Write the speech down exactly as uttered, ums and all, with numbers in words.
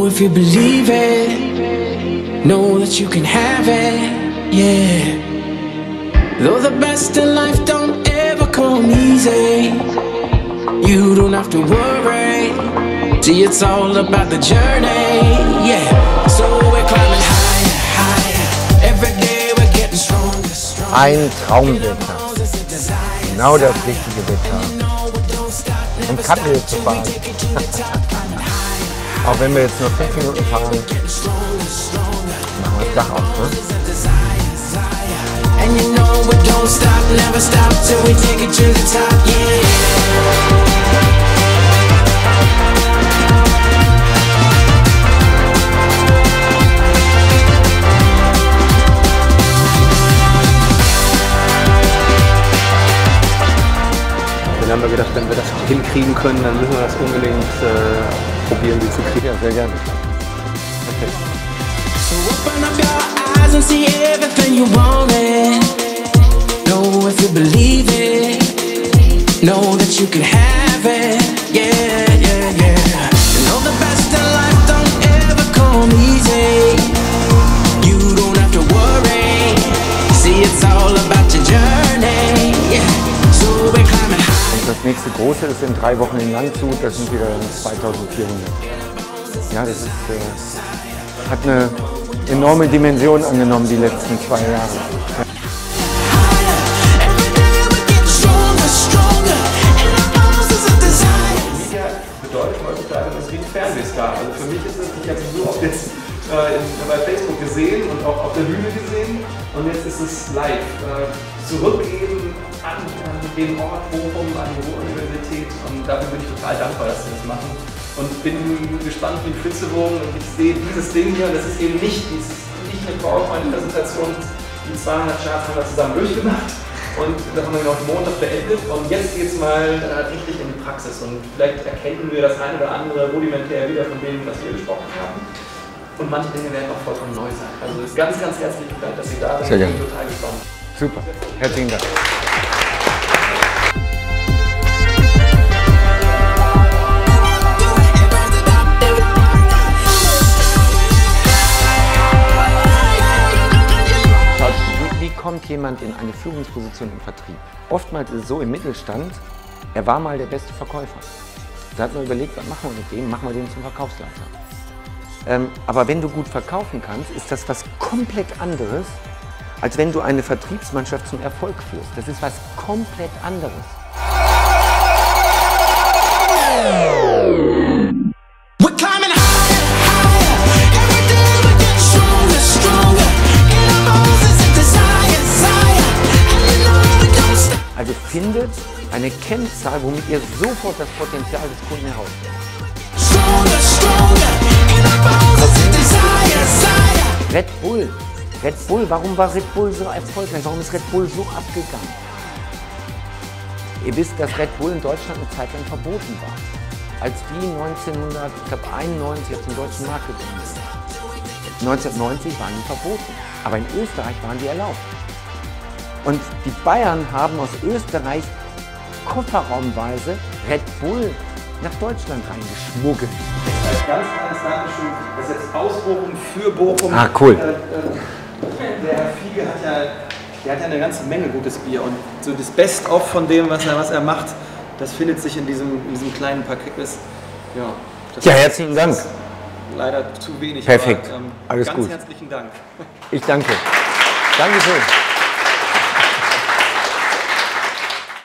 Know if you believe it, know that you can have it, yeah. Though the best in life don't ever come easy, you don't have to worry. See, it's all about the journey, yeah. So we're climbing higher, higher. Every day we're getting stronger, stronger. Ein Traumwetter. Genau das richtige Wetter. Um Kappel zu fahren. Auch wenn wir jetzt nur fünf Minuten fahren, machen wir das Dach auf, ne? And you know we don't stop, never stop till we take it to the top, yeah. Dann haben wir gedacht, wenn wir das hinkriegen können, dann müssen wir das unbedingt äh, probieren, die zu kriegen. Ja, sehr gerne. Okay. So open up your eyes and see everything you wanted. Know if you believe it, know that you can have it, yeah, yeah, yeah. You know the best in life don't ever come easy. You don't have to worry. See, it's all about your journey, yeah. So we're climbing high. Das nächste große ist in drei Wochen in Landshut, das sind wieder zweitausendvierhundert. Ja, das ist, äh, hat eine enorme Dimension angenommen die letzten zwei Jahre. Ja. Media bedeutet heutzutage, das ist wie ein Fernsehstar. Also für mich ist es, ich habe es so oft jetzt äh, in, bei Facebook gesehen und auch auf der Bühne gesehen und jetzt ist es live. Äh, zurückgeben an, an den Ort Bochum, an die Ruhr-Universität und dafür bin ich total dankbar, dass sie das machen. Und bin gespannt wie ein Flitzebogen und ich sehe dieses Ding hier, das ist eben nicht, dieses, nicht eine PowerPoint-Präsentation, die zweihundert Charts haben wir zusammen durchgemacht und das haben wir noch Montag beendet und jetzt geht es mal äh, richtig in die Praxis und vielleicht erkennen wir das eine oder andere rudimentär wieder von dem, was wir gesprochen haben und manche Dinge werden auch vollkommen neu sein. Also ganz, ganz herzlichen Dank, dass Sie da sind. Ich bin total gespannt. Super, herzlichen Dank. Wie kommt jemand in eine Führungsposition im Vertrieb? Oftmals ist es so im Mittelstand, er war mal der beste Verkäufer. Da hat man überlegt, was machen wir mit dem? Machen wir den zum Verkaufsleiter. Ähm, aber wenn du gut verkaufen kannst, ist das was komplett anderes, als wenn du eine Vertriebsmannschaft zum Erfolg führst. Das ist was komplett anderes. Also findet eine Kennzahl, womit ihr sofort das Potenzial des Kunden herausfindet. Red Bull. Red Bull, warum war Red Bull so erfolgreich? Warum ist Red Bull so abgegangen? Ihr wisst, dass Red Bull in Deutschland eine Zeit lang verboten war. Als die neunzehnhunderteinundneunzig auf den deutschen Markt gekommen sind. neunzehnhundertneunzig waren die verboten, aber in Österreich waren die erlaubt. Und die Bayern haben aus Österreich kofferraumweise Red Bull nach Deutschland reingeschmuggelt. Als ganz kleines Dankeschön, das ist jetzt aus Bochum für Bochum. Ah, cool. Äh, äh, der Herr Fiege hat ja, der hat ja eine ganze Menge gutes Bier und so das Best-of von dem, was er, was er macht, das findet sich in diesem, in diesem kleinen Paket. Das, ja, das ja, herzlichen Dank. Leider zu wenig. Perfekt, aber, ähm, alles ganz gut. Herzlichen Dank. Ich danke. Dankeschön.